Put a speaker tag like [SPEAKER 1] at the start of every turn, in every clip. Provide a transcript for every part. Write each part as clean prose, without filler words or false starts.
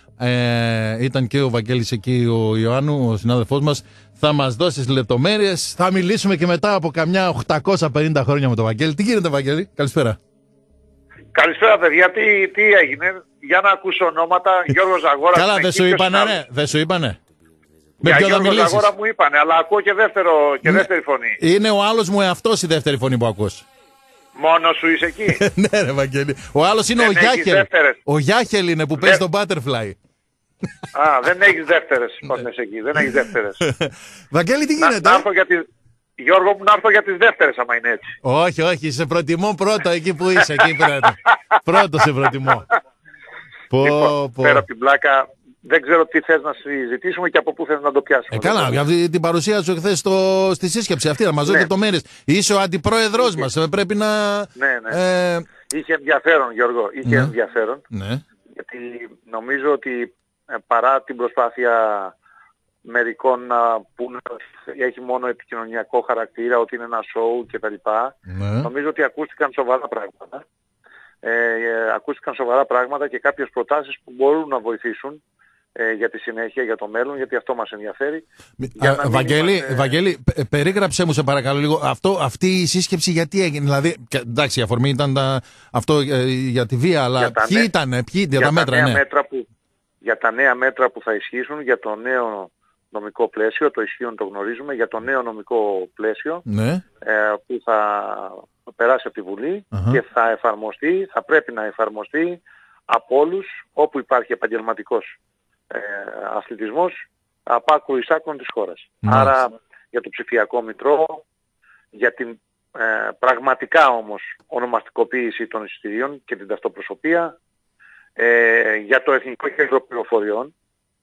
[SPEAKER 1] Ήταν και ο Βαγγέλης εκεί, ο Ιωάννου, ο συνάδελφός μας. Θα μας δώσεις λεπτομέρειες. Θα μιλήσουμε και μετά από καμιά 850 χρόνια με τον Βαγγέλη. Τι γίνεται, Βαγγέλη? Καλησπέρα.
[SPEAKER 2] Καλησπέρα, παιδιά. Τι έγινε? Για να ακούσω ονόματα. Γιώργος Ζαγόρας.
[SPEAKER 1] Καλά, δεν σου είπανε, ρε? Δεν σου είπανε?
[SPEAKER 2] Για Γιώργο Ζαγόρα μου είπανε, αλλά ακούω και δεύτερη φωνή.
[SPEAKER 1] Είναι ο άλλος μου εαυτός η δεύτερη φωνή που ακούς.
[SPEAKER 2] Μόνο σου είσαι εκεί?
[SPEAKER 1] Ναι, ρε Βαγγέλη. Ο άλλος είναι ο Γιάχελ. Ο Γιάχελ είναι που παίζει τον Butterfly.
[SPEAKER 2] Δεν έχεις δεύτερες φωνές εκεί. Δεν έχεις δεύτερες.
[SPEAKER 1] Βαγγέλη, τι γίνεται?
[SPEAKER 2] Γιώργο μου, να έρθω για τις δεύτερες, άμα είναι έτσι.
[SPEAKER 1] Όχι, σε προτιμώ πρώτο εκεί που είσαι. Πρώτο σε προτιμώ.
[SPEAKER 2] Πέρα από την πλάκα, δεν ξέρω τι θες να συζητήσουμε και από πού θες να το πιάσουμε.
[SPEAKER 1] Καλά, για αυτή την παρουσία σου χθες στη σύσκεψη αυτή, να μας δώσει λεπτομέρειες. Είσαι ο αντιπρόεδρος μας, πρέπει να...
[SPEAKER 2] Ναι. Είχε ενδιαφέρον, Γιώργο, ενδιαφέρον.
[SPEAKER 1] Ναι.
[SPEAKER 2] Γιατί νομίζω ότι παρά την προσπάθεια μερικών να πούνε ότι έχει μόνο επικοινωνιακό χαρακτήρα, ότι είναι ένα σοου κτλ. Νομίζω ότι ακούστηκαν σοβαρά πράγματα και κάποιες προτάσεις που μπορούν να βοηθήσουν για τη συνέχεια, για το μέλλον, γιατί αυτό μας ενδιαφέρει.
[SPEAKER 1] Βαγγέλη, περίγραψέ μου σε παρακαλώ λίγο αυτή η σύσκεψη γιατί έγινε. Δηλαδή, εντάξει, η αφορμή ήταν αυτό για τη βία, αλλά ποιοι ήταν για τα μέτρα,
[SPEAKER 2] για τα νέα μέτρα που θα ισχύσουν, για το νέο νομικό πλαίσιο, το ισχύον το γνωρίζουμε, για το νέο νομικό πλαίσιο που θα περάσει από τη Βουλή και θα πρέπει να εφαρμοστεί από όλους όπου υπάρχει επαγγελματικός αθλητισμός από άκρου εις άκρων της χώρας. Άρα για το ψηφιακό μητρό, για την πραγματικά όμως ονομαστικοποίηση των εισιτηρίων και την ταυτοπροσωπία, για το Εθνικό Κέντρο Πληροφοριών,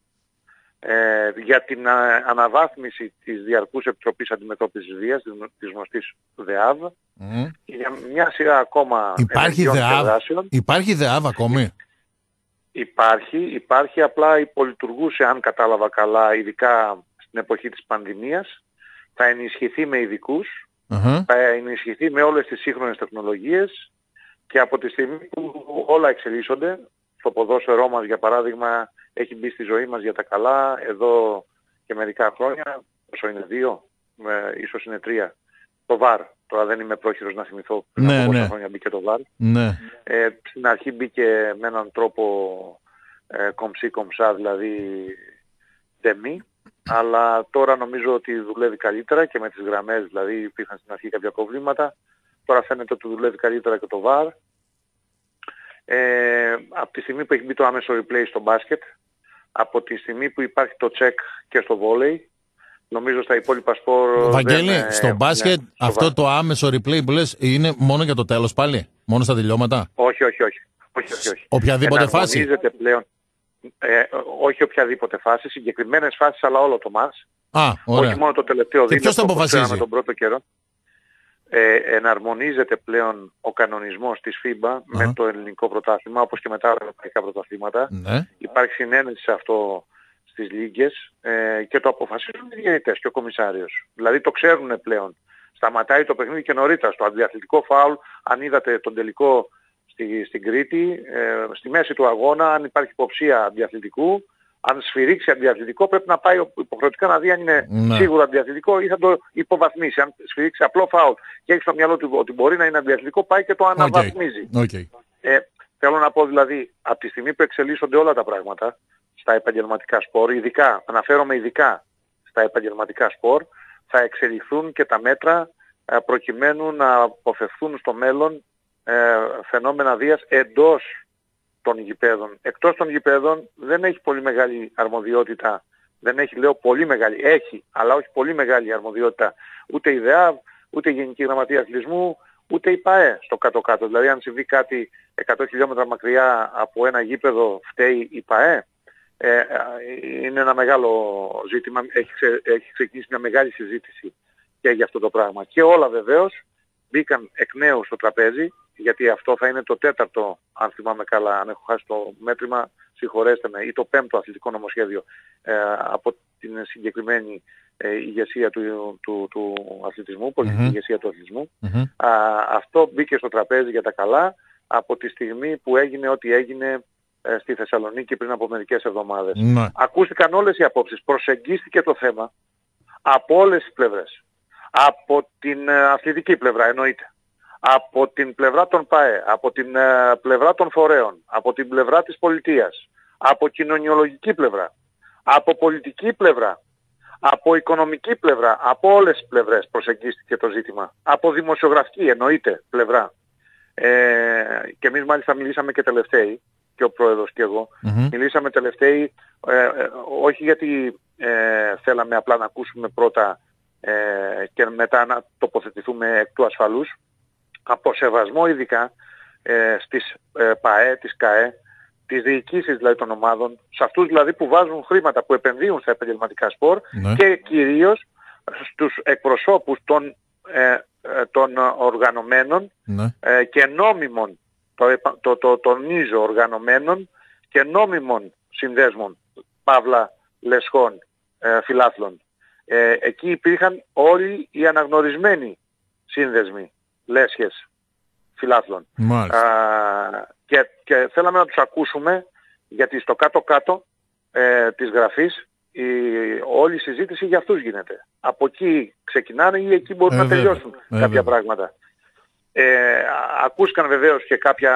[SPEAKER 2] για την αναβάθμιση της Διαρκούς Επιτροπής Αντιμετώπισης Βίας, της γνωστής ΔΕΑΒ, και για μια σειρά ακόμα δράσεων.
[SPEAKER 1] Υπάρχει ΔΕΑΒ ακόμη?
[SPEAKER 2] Υπάρχει, απλά υπολειτουργούσε, αν κατάλαβα καλά, ειδικά στην εποχή της πανδημίας. Θα ενισχυθεί με ειδικούς, θα ενισχυθεί με όλες τις σύγχρονες τεχνολογίες και από τη στιγμή που όλα εξελίσσονται, στο ποδόσφαιρό μας για παράδειγμα έχει μπει στη ζωή μας για τα καλά εδώ και μερικά χρόνια, όσο είναι 2, ίσως είναι 3, το VAR. Τώρα δεν είμαι πρόχειρος να θυμηθώ πριν από πόσα χρόνια μπήκε το VAR. Στην αρχή μπήκε με έναν τρόπο κομψή-κομψά, δηλαδή ντεμή, αλλά τώρα νομίζω ότι δουλεύει καλύτερα και με τις γραμμές, δηλαδή υπήρχαν στην αρχή κάποια προβλήματα. Τώρα φαίνεται ότι δουλεύει καλύτερα και το VAR. Από τη στιγμή που έχει μπει το άμεσο replay στο μπάσκετ, από τη στιγμή που υπάρχει το check και στο βόλεϊ, νομίζω στα υπόλοιπα σπορ...
[SPEAKER 1] Βαγγέλη, στο μπάσκετ αυτό το άμεσο replay που λες είναι μόνο για το τέλος πάλι? Μόνο στα τελειώματα?
[SPEAKER 2] Όχι.
[SPEAKER 1] Οποιαδήποτε φάση?
[SPEAKER 2] Πλέον, όχι οποιαδήποτε φάση, συγκεκριμένες φάσεις, αλλά όλο το μάτς. Όχι μόνο το τελευταίο δίλεπτο που ξέραμε τον πρώτο καιρό. Εναρμονίζεται πλέον ο κανονισμός της FIBA με το ελληνικό πρωτάθλημα, όπως και με τα άλλα ευρωπαϊκά πρωταθλήματα. Υπάρχει συνένεση σε αυτό στις λίγκες και το αποφασίζουν οι διαιτητές και ο κομισάριος. Δηλαδή το ξέρουν πλέον. Σταματάει το παιχνίδι και νωρίτερα. Στο αντιαθλητικό φάουλ, αν είδατε τον τελικό στην Κρήτη, στη μέση του αγώνα, αν υπάρχει υποψία αντιαθλητικού, αν σφυρίξει αντιαθλητικό πρέπει να πάει υποχρεωτικά να δει αν είναι σίγουρο αντιαθλητικό ή θα το υποβαθμίσει. Αν σφυρίξει απλό φάουλ και έχει στο μυαλό του ότι μπορεί να είναι αντιαθλητικό, πάει και το αναβαθμίζει. Θέλω να πω δηλαδή, από τη στιγμή που εξελίσσονται όλα τα πράγματα στα επαγγελματικά σπορ, αναφέρομαι ειδικά στα επαγγελματικά σπορ, θα εξελιχθούν και τα μέτρα προκειμένου να αποφευθούν στο μέλλον φαινόμενα βίας εντός των γηπέδων. Εκτός των γηπέδων δεν έχει πολύ μεγάλη αρμοδιότητα, έχει, αλλά όχι πολύ μεγάλη αρμοδιότητα ούτε η ΔΕΑΒ, ούτε η Γενική Γραμματεία Αθλητισμού, ούτε η ΠΑΕ στο κάτω-κάτω. Δηλαδή αν συμβεί κάτι 100 χιλιόμετρα μακριά από ένα γήπεδο, φταίει η ΠΑΕ. Είναι ένα μεγάλο ζήτημα, έχει ξεκινήσει μια μεγάλη συζήτηση και για αυτό το πράγμα. Και όλα βεβαίως μπήκαν εκ νέου στο τραπέζι, γιατί αυτό θα είναι το 4ο, αν θυμάμαι καλά, αν έχω χάσει το μέτρημα, συγχωρέστε με, ή το 5ο αθλητικό νομοσχέδιο από την συγκεκριμένη ηγεσία του αθλητισμού, πολιτική ηγεσία του αθλητισμού. Αυτό μπήκε στο τραπέζι για τα καλά από τη στιγμή που έγινε ό,τι έγινε στη Θεσσαλονίκη πριν από μερικές εβδομάδες. Ακούστηκαν όλες οι απόψεις, προσεγγίστηκε το θέμα από όλες τις πλευρές. Από την αθλητική πλευρά εννοείται, από την πλευρά των ΠΑΕ, από την πλευρά των φορέων, από την πλευρά της πολιτείας, από κοινωνιολογική πλευρά, από πολιτική πλευρά, από οικονομική πλευρά, από όλες τις πλευρές προσεγγίστηκε το ζήτημα. Από δημοσιογραφική εννοείται πλευρά. Και εμείς μάλιστα μιλήσαμε και τελευταίοι, και ο πρόεδρος και εγώ, μιλήσαμε τελευταίοι, όχι γιατί θέλαμε απλά να ακούσουμε πρώτα και μετά να τοποθετηθούμε εκ του ασφαλούς, από σεβασμό ειδικά στις ΠΑΕ, τις ΚΑΕ, τις διοικήσεις δηλαδή των ομάδων, σε αυτούς δηλαδή που βάζουν χρήματα, που επενδύουν στα επαγγελματικά σπορ, και κυρίως στους εκπροσώπους των οργανωμένων και νόμιμων, το τονίζω, οργανωμένων και νόμιμων συνδέσμων, παύλα λεσχών, φιλάθλων. Εκεί υπήρχαν όλοι οι αναγνωρισμένοι σύνδεσμοι, λέσχες φιλάθλων. Και θέλαμε να τους ακούσουμε, γιατί στο κάτω-κάτω της γραφής όλη η συζήτηση για αυτούς γίνεται. Από εκεί ξεκινάνε ή εκεί μπορούν να τελειώσουν κάποια πράγματα. Ακούστηκαν βεβαίως και κάποια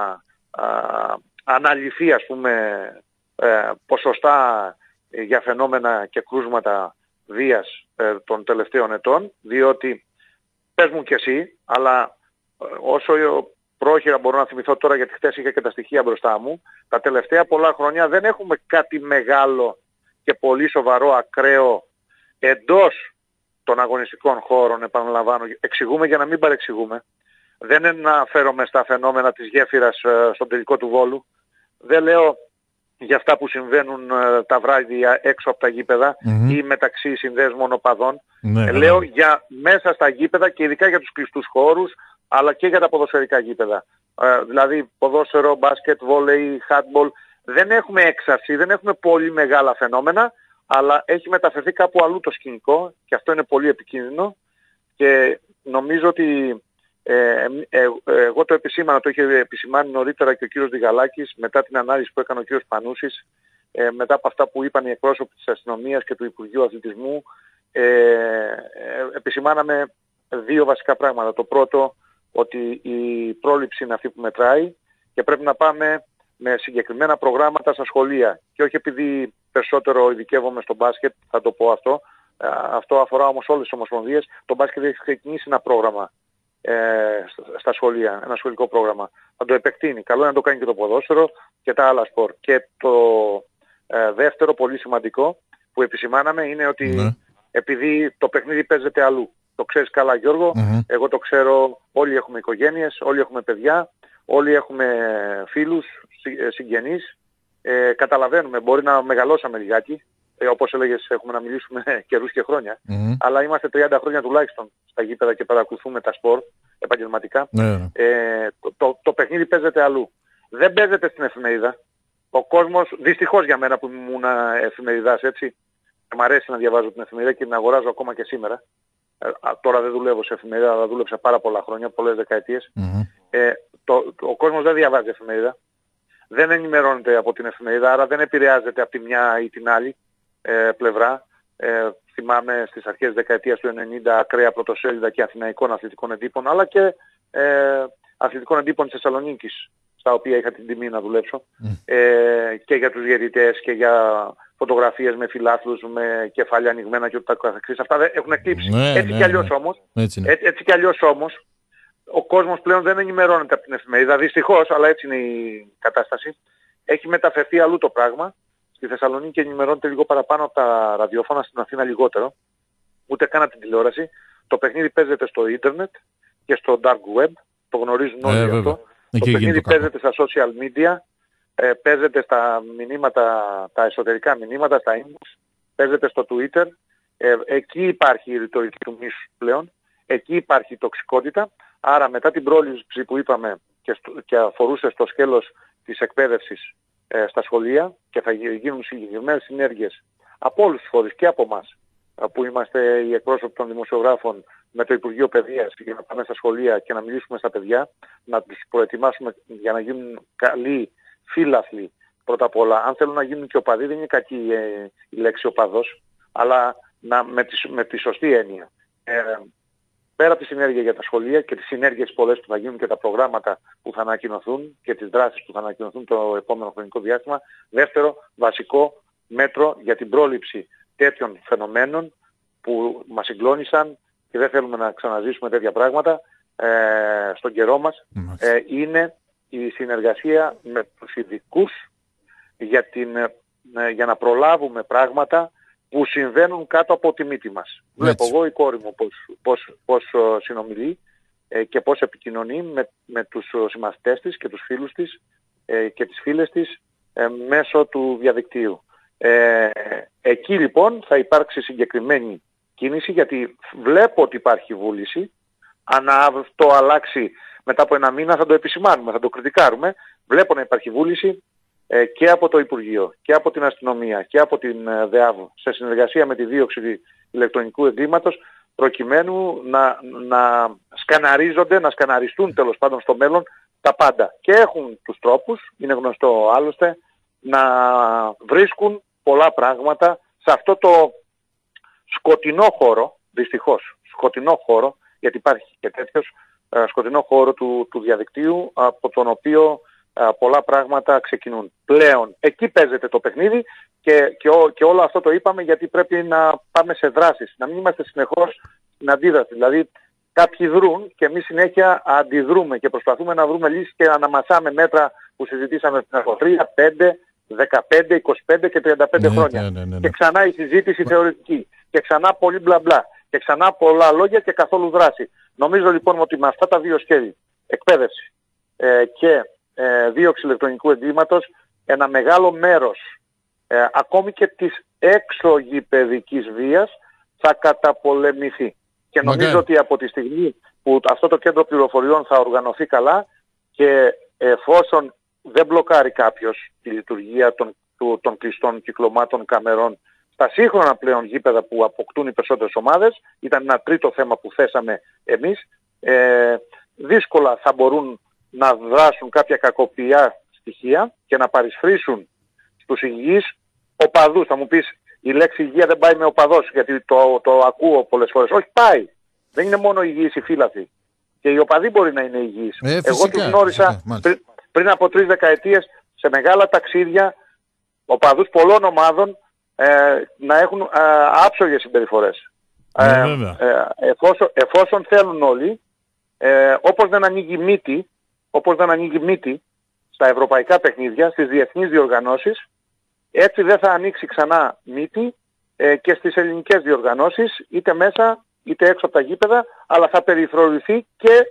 [SPEAKER 2] αναλυφή, ας πούμε, ποσοστά για φαινόμενα και κρούσματα βίας των τελευταίων ετών, διότι πες μου κι εσύ, αλλά όσο πρόχειρα μπορώ να θυμηθώ τώρα, γιατί χθες είχα και τα στοιχεία μπροστά μου, τα τελευταία πολλά χρόνια δεν έχουμε κάτι μεγάλο και πολύ σοβαρό ακραίο εντός των αγωνιστικών χώρων, επαναλαμβάνω, εξηγούμε για να μην παρεξηγούμε. Δεν αναφέρομαι στα φαινόμενα της γέφυρας στον τελικό του Βόλου. Δεν λέω για αυτά που συμβαίνουν τα βράδια έξω από τα γήπεδα ή μεταξύ συνδέσμων οπαδών. Λέω για μέσα στα γήπεδα και ειδικά για τους κλειστούς χώρους, αλλά και για τα ποδοσφαιρικά γήπεδα. Δηλαδή ποδόσφαιρο, μπάσκετ, βόλεϊ, χάντμπολ. Δεν έχουμε έξαρση, δεν έχουμε πολύ μεγάλα φαινόμενα, αλλά έχει μεταφερθεί κάπου αλλού το σκηνικό και αυτό είναι πολύ επικίνδυνο και νομίζω ότι εγώ το επισήμανα, το είχε επισημάνει νωρίτερα και ο κύριος Διγαλάκης μετά την ανάλυση που έκανε ο κύριος Πανούσης, μετά από αυτά που είπαν οι εκπρόσωποι της αστυνομίας και του Υπουργείου Αθλητισμού, επισημάναμε δύο βασικά πράγματα. Το πρώτο, ότι η πρόληψη είναι αυτή που μετράει και πρέπει να πάμε με συγκεκριμένα προγράμματα στα σχολεία. Και όχι επειδή περισσότερο ειδικεύομαι στο μπάσκετ, θα το πω αυτό. Αυτό αφορά όμως όλες τις ομοσπονδίες. Το μπάσκετ έχει ξεκινήσει ένα πρόγραμμα στα σχολεία, ένα σχολικό πρόγραμμα. Θα το επεκτείνει. Καλό είναι να το κάνει και το ποδόσφαιρο και τα άλλα σπορ. Και το δεύτερο πολύ σημαντικό που επισημάναμε είναι ότι επειδή το παιχνίδι παίζεται αλλού. Το ξέρεις καλά, Γιώργο, εγώ το ξέρω, όλοι έχουμε οικογένειες, όλοι έχουμε παιδιά, όλοι έχουμε φίλους, συγγενείς, καταλαβαίνουμε, μπορεί να μεγαλώσαμε λιγάκι, όπως έλεγες έχουμε να μιλήσουμε καιρούς και χρόνια, αλλά είμαστε 30 χρόνια τουλάχιστον στα γήπεδα και παρακολουθούμε τα σπορ επαγγελματικά. Το παιχνίδι παίζεται αλλού. Δεν παίζεται στην εφημερίδα. Ο κόσμος, δυστυχώς για μένα που ήμουν εφημεριδάς, έτσι, μ' αρέσει να διαβάζω την εφημερίδα και την αγοράζω ακόμα και σήμερα. Τώρα δεν δουλεύω σε εφημερίδα, αλλά δούλεψα πάρα πολλά χρόνια, πολλές δεκαετίες. Ο κόσμος δεν διαβάζει εφημερίδα, δεν ενημερώνεται από την εφημερίδα, άρα δεν επηρεάζεται από τη μια ή την άλλη πλευρά. Θυμάμαι στις αρχές της δεκαετίας του 90 ακραία πρωτοσέλιδα και αθηναϊκών αθλητικών εντύπων, αλλά και αθλητικών εντύπων της Θεσσαλονίκης, στα οποία είχα την τιμή να δουλέψω, και για τους διαιτητές και για φωτογραφίες με φιλάθλους, με κεφάλια ανοιγμένα και ούτω καθεξής. Αυτά έχουν εκλείψει. Έτσι κι αλλιώς όμως, ο κόσμος πλέον δεν ενημερώνεται από την εφημερίδα, δυστυχώς, αλλά έτσι είναι η κατάσταση. Έχει μεταφερθεί αλλού το πράγμα. Στη Θεσσαλονίκη ενημερώνεται λίγο παραπάνω από τα ραδιόφωνα, στην Αθήνα λιγότερο. Ούτε καν από την τηλεόραση. Το παιχνίδι παίζεται στο ίντερνετ και στο dark web. Το γνωρίζουν όλοι αυτό. Το παιχνίδι παίζεται στα social media. Παίζεται στα μηνύματα, τα εσωτερικά μηνύματα, στα inbox, παίζεται στο Twitter. Εκεί υπάρχει η ρητορική του μίσους πλέον. Εκεί υπάρχει η τοξικότητα. Άρα μετά την πρόληψη που είπαμε και αφορούσε στο σκέλος της εκπαίδευσης στα σχολεία και θα γίνουν συγκεκριμένες συνέργειες από όλους τους φορείς και από εμάς που είμαστε οι εκπρόσωποι των δημοσιογράφων με το Υπουργείο Παιδείας για να πάμε στα σχολεία και να μιλήσουμε στα παιδιά, να τους προετοιμάσουμε για να γίνουν καλοί φίλαθλοι πρώτα απ' όλα. Αν θέλουν να γίνουν και οπαδοί, δεν είναι κακή η λέξη οπαδός, αλλά με τη σωστή έννοια. Πέρα από τη συνέργεια για τα σχολεία και τις συνέργειες πολλές που θα γίνουν και τα προγράμματα που θα ανακοινωθούν και τις δράσεις που θα ανακοινωθούν το επόμενο χρονικό διάστημα, δεύτερο βασικό μέτρο για την πρόληψη τέτοιων φαινομένων που μας συγκλώνησαν και δεν θέλουμε να ξαναζήσουμε τέτοια πράγματα στον καιρό μας, είναι η συνεργασία με τους ειδικούς για να προλάβουμε πράγματα που συμβαίνουν κάτω από τη μύτη μας. Βλέπω εγώ η κόρη μου πώς συνομιλεί και πώς επικοινωνεί με τους συμμαθητές της και τους φίλους της και τις φίλες της μέσω του διαδικτύου. Εκεί λοιπόν θα υπάρξει συγκεκριμένη κίνηση, γιατί βλέπω ότι υπάρχει βούληση. Αν αυτό αλλάξει μετά από ένα μήνα θα το επισημάνουμε, θα το κριτικάρουμε. Βλέπω να υπάρχει βούληση και από το Υπουργείο και από την αστυνομία και από την ΔΕΑΒ σε συνεργασία με τη δίωξη ηλεκτρονικού εγκλήματος, προκειμένου να σκαναριστούν τέλος πάντων στο μέλλον τα πάντα. Και έχουν τους τρόπους, είναι γνωστό άλλωστε, να βρίσκουν πολλά πράγματα σε αυτό το σκοτεινό χώρο, δυστυχώς σκοτεινό χώρο, γιατί υπάρχει και τέτοιος σκοτεινό χώρο του διαδικτύου, από τον οποίο πολλά πράγματα ξεκινούν. Πλέον εκεί παίζεται το παιχνίδι και όλο αυτό το είπαμε γιατί πρέπει να πάμε σε δράσεις, να μην είμαστε συνεχώς στην αντίδραση. Δηλαδή κάποιοι δρούν και εμείς συνέχεια αντιδρούμε και προσπαθούμε να βρούμε λύσεις και να αναμασάμε μέτρα που συζητήσαμε πριν από 3, 5, 15, 25 και 35 χρόνια. Ναι. Και ξανά η συζήτηση θεωρητική και ξανά πολύ μπλα μπλα και ξανά πολλά λόγια και καθόλου δράση. Νομίζω λοιπόν ότι με αυτά τα δύο σχέδια, εκπαίδευση και δίωξη ηλεκτρονικού εγκλήματος, ένα μεγάλο μέρος ακόμη και της εξωγηπεδικής βίας θα καταπολεμηθεί. Και νομίζω ότι από τη στιγμή που αυτό το κέντρο πληροφοριών θα οργανωθεί καλά και εφόσον δεν μπλοκάρει κάποιος τη λειτουργία των κλειστών κυκλωμάτων καμερών στα σύγχρονα πλέον γήπεδα που αποκτούν οι περισσότερες ομάδες, ήταν ένα τρίτο θέμα που θέσαμε εμείς, δύσκολα θα μπορούν να δράσουν κάποια κακοποιιά στοιχεία και να παρισφρήσουν στους υγιείς οπαδούς. Θα μου πεις η λέξη υγεία δεν πάει με οπαδός, γιατί το ακούω πολλές φορές. Όχι, πάει. Δεν είναι μόνο υγιείς οι φύλαθοι. Και οι οπαδοί μπορεί να είναι υγιείς. Εγώ τους γνώρισα πριν από 3 δεκαετίες σε μεγάλα ταξίδια οπαδούς πολλών ομάδων να έχουν άψογες συμπεριφορές. Εφόσον θέλουν όλοι, όπως δεν ανοίγει μύτη στα ευρωπαϊκά παιχνίδια, στις διεθνείς διοργανώσεις, έτσι δεν θα ανοίξει ξανά μύτη και στις ελληνικές διοργανώσεις, είτε μέσα είτε έξω από τα γήπεδα, αλλά θα περιφρονηθεί και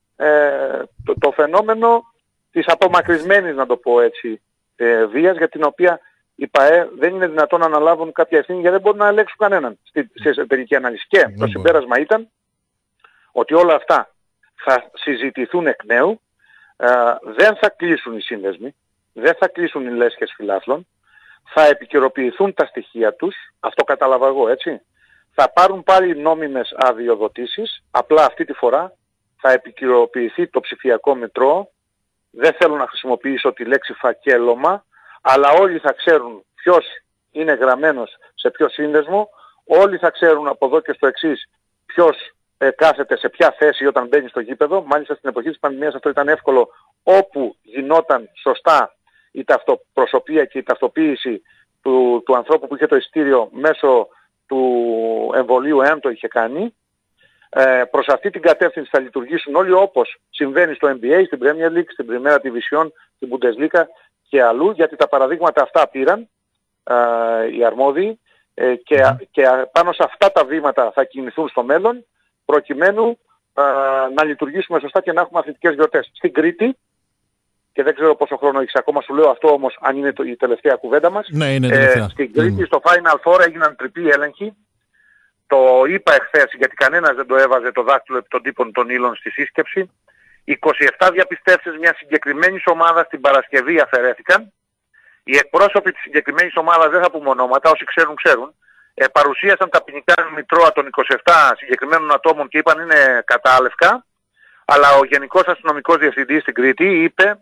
[SPEAKER 2] το φαινόμενο της απομακρυσμένης, να το πω έτσι, βίας, για την οποία οι ΠΑΕ δεν είναι δυνατόν να αναλάβουν κάποια ευθύνη, γιατί δεν μπορούν να ελέγξουν κανέναν στη εσωτερική ανάλυση. Και το συμπέρασμα ήταν ότι όλα αυτά θα συζητηθούν εκ νέου, δεν θα κλείσουν οι σύνδεσμοι, δεν θα κλείσουν οι λέσχες φιλάθλων, θα επικαιροποιηθούν τα στοιχεία τους, αυτό κατάλαβα εγώ, έτσι. Θα πάρουν πάλι νόμιμες αδειοδοτήσεις, απλά αυτή τη φορά θα επικαιροποιηθεί το ψηφιακό μητρό. Δεν θέλω να χρησιμοποιήσω τη λέξη φακέλωμα, αλλά όλοι θα ξέρουν ποιος είναι γραμμένος σε ποιο σύνδεσμο, όλοι θα ξέρουν από εδώ και στο εξής ποιος κάθεται σε ποια θέση όταν μπαίνει στο γήπεδο. Μάλιστα στην εποχή της πανδημίας αυτό ήταν εύκολο, όπου γινόταν σωστά η ταυτοπροσωπία και η ταυτοποίηση του ανθρώπου που είχε το εισιτήριο μέσω του εμβολίου, εάν το είχε κάνει. Προς αυτή την κατεύθυνση θα λειτουργήσουν όλοι, όπως συμβαίνει στο NBA, στην Premier League, στην Primera Division, στην Bundesliga και αλλού, γιατί τα παραδείγματα αυτά πήραν οι αρμόδιοι και πάνω σε αυτά τα βήματα θα κινηθούν στο μέλλον, προκειμένου να λειτουργήσουμε σωστά και να έχουμε αθλητικές γιορτές. Στην Κρήτη, και δεν ξέρω πόσο χρόνο έχεις ακόμα, σου λέω αυτό όμως αν είναι η τελευταία κουβέντα μας.
[SPEAKER 1] Ναι, είναι τελευταία.
[SPEAKER 2] Στην Κρήτη στο Final Four έγιναν τριπλή έλεγχοι. Το είπα εχθές, γιατί κανένας δεν το έβαζε το δάχτυλο επί των τύπων των ύλων στη σύσκεψη. 27 διαπιστεύσεις μιας συγκεκριμένης ομάδας την Παρασκευή αφαιρέθηκαν. Οι εκπρόσωποι της συγκεκριμένης ομάδας, δεν θα πούμε ονόματα, όσοι ξέρουν ξέρουν, παρουσίασαν τα ποινικά μητρώα των 27 συγκεκριμένων ατόμων και είπαν είναι κατάλευκα, αλλά ο Γενικός Αστυνομικός Διευθυντής στην Κρήτη είπε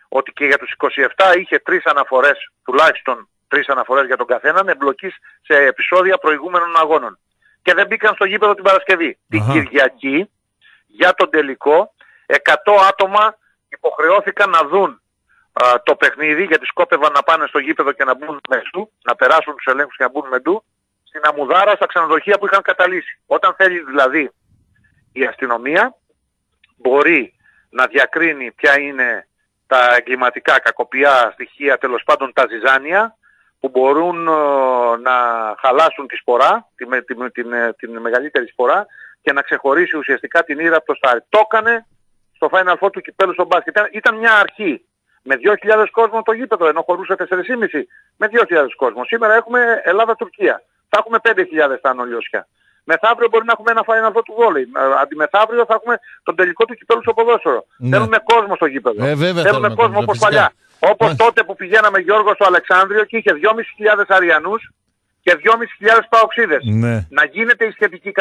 [SPEAKER 2] ότι και για τους 27 είχε 3 αναφορές, τουλάχιστον 3 αναφορές για τον καθέναν, εμπλοκής σε επεισόδια προηγούμενων αγώνων. Και δεν μπήκαν στο γήπεδο την Παρασκευή. Την Κυριακή, για τον τελικό, 100 άτομα υποχρεώθηκαν να δουν το παιχνίδι, γιατί σκόπευαν να πάνε στο γήπεδο και να μπουν μεσού, να περάσουν τους ελέγχους και να μπουν μεντού, στην Αμουδάρα, στα ξενοδοχεία που είχαν καταλύσει. Όταν θέλει δηλαδή η αστυνομία, μπορεί να διακρίνει ποια είναι τα εγκληματικά κακοποιά στοιχεία, τέλος πάντων τα ζυζάνια, που μπορούν να χαλάσουν τη σπορά, την μεγαλύτερη σπορά, και να ξεχωρίσει ουσιαστικά την ήρα από το στάρι. Το έκανε στο Final Four του κυπέλου στο μπάσκετ. Ήταν μια αρχή. Με 2.000 κόσμο το γήπεδο, ενώ χωρούσε 4.500 με 2.000 κόσμο. Σήμερα έχουμε Ελλάδα-Τουρκία. Θα έχουμε 5.000 στα Ανολιώσια. Μεθαύριο μπορεί να έχουμε ένα Final Four του βόλεϊ. Αντιμεθαύριο θα έχουμε τον τελικό του κυπέλου στο ποδόσφαιρο. Ναι. Θέλουμε κόσμο στο γήπεδο. Θέλουμε κόσμο όπως παλιά. Όπως τότε που πηγαίναμε, Γιώργο, στο Αλεξάνδριο και είχε 2.500 Αριανούς και 2.500 Παοξίδες.
[SPEAKER 1] Ναι.
[SPEAKER 2] Να γίνεται η σχετική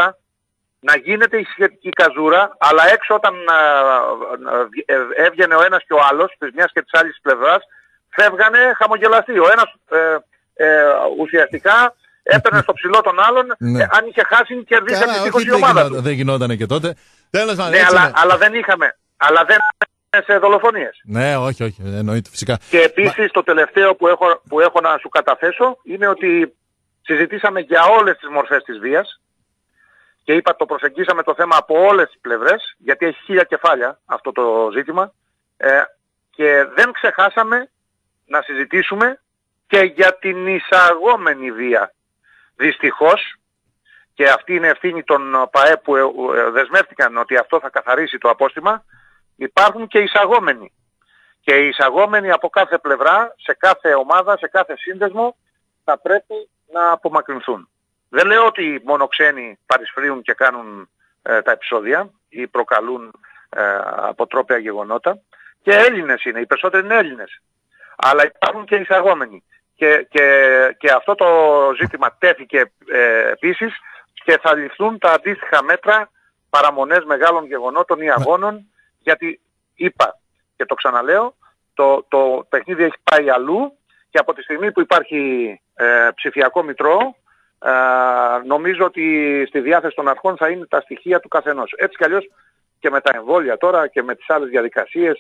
[SPEAKER 2] καζούρα, αλλά έξω όταν έβγαινε ο ένας και ο άλλος, της μιας και της άλλης πλευράς, φεύγανε χαμογελαστοί. Ο ένας ουσιαστικά έπαιρνε στο ψηλό των άλλων, αν είχε χάσει κερδίσει επιτυχώς η ομάδα του.
[SPEAKER 1] Δεν γινότανε και τότε. Τέλος,
[SPEAKER 2] αλλά δεν είχαμε σε δολοφονίες.
[SPEAKER 1] Ναι, όχι, εννοείται φυσικά.
[SPEAKER 2] Και επίσης το τελευταίο που έχω να σου καταθέσω είναι ότι συζητήσαμε για όλες τις μορφές της βίας και το προσεγγίσαμε το θέμα από όλες τις πλευρές, γιατί έχει 1000 κεφάλια αυτό το ζήτημα, και δεν ξεχάσαμε να συζητήσουμε και για την εισαγόμενη βία. Δυστυχώς, και αυτή είναι ευθύνη των ΠΑΕ που δεσμεύτηκαν ότι αυτό θα καθαρίσει το απόστημα, υπάρχουν και εισαγόμενοι. Και οι εισαγόμενοι από κάθε πλευρά, σε κάθε ομάδα, σε κάθε σύνδεσμο, θα πρέπει να απομακρυνθούν. Δεν λέω ότι μόνο ξένοι παρισφρίουν και κάνουν τα επεισόδια ή προκαλούν αποτρόπαια γεγονότα. Και Έλληνες είναι, οι περισσότεροι είναι Έλληνες. Αλλά υπάρχουν και εισαγόμενοι. Και αυτό το ζήτημα τέθηκε επίσης και θα ληφθούν τα αντίστοιχα μέτρα, παραμονές μεγάλων γεγονότων ή αγώνων, γιατί είπα και το ξαναλέω, το παιχνίδι έχει πάει αλλού και από τη στιγμή που υπάρχει ψηφιακό μητρό, νομίζω ότι στη διάθεση των αρχών θα είναι τα στοιχεία του καθενός. Έτσι κι αλλιώς και με τα εμβόλια τώρα και με τις άλλες διαδικασίες,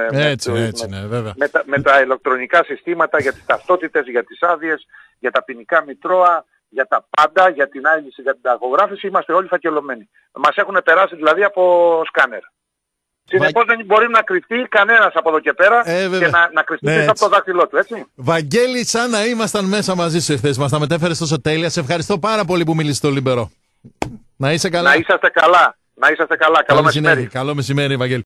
[SPEAKER 2] με τα ηλεκτρονικά συστήματα για τις ταυτότητες, για τις άδειες, για τα ποινικά μητρώα, για τα πάντα, για την άειληση, για την ταχογράφηση, είμαστε όλοι φακελωμένοι. Μας έχουν περάσει δηλαδή από σκάνερ. Συνεπώς δεν μπορεί να κρυφτεί κανένας από εδώ και πέρα και να κρυφτεί από το δάχτυλό του, έτσι.
[SPEAKER 1] Βαγγέλη, σαν να ήμασταν μέσα μαζί σου εχθές, μας τα μετέφερες τόσο τέλεια. Σε ευχαριστώ πάρα πολύ που μίλησες στο Λίμπερο. Να είσαι καλά.
[SPEAKER 2] Να είσαστε καλά. Καλό μεσημέρι.
[SPEAKER 1] Καλό μεσημέρι, Βαγγέλη.